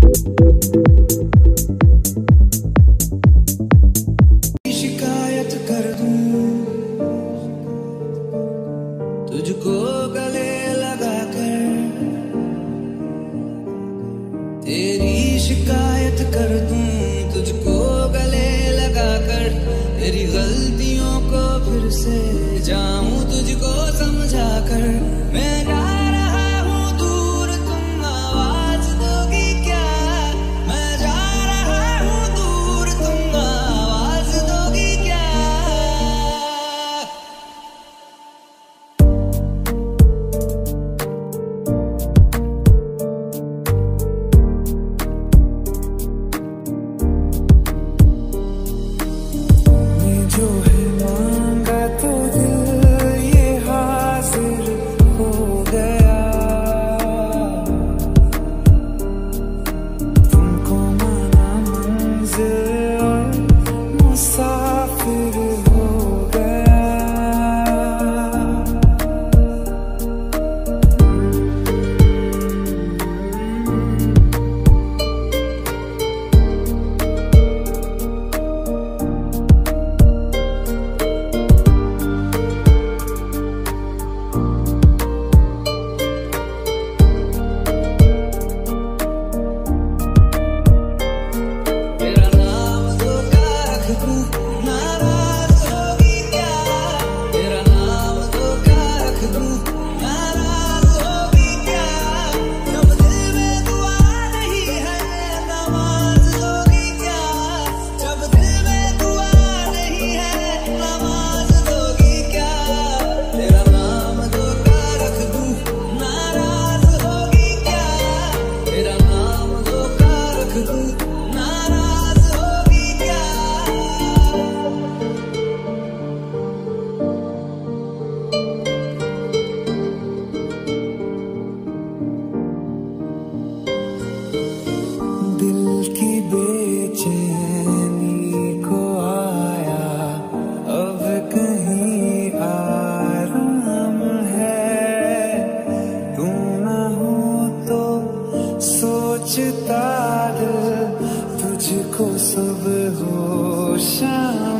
शिकायत कर दूं तुझको गले लगा कर, तेरी शिकायत कर दूं तुझको गले लगा कर, तेरी गलतियों को फिर से जाऊं तुझको समझा कर। मैं जा रहा हूँ दूर, तुम आवाज दोगी क्या? मैं जा रहा हूँ दूर, तुम आवाज दोगी क्या? जो है मांगा तो दिल ये हाजिर हो गया, तुमको माना मंजिल और मुसाफिर हो गया। दिल की बेचैनी को आया अब कहीं आराम है, तू ना हो तो सोचता दिल तुझको सुबह हो शाम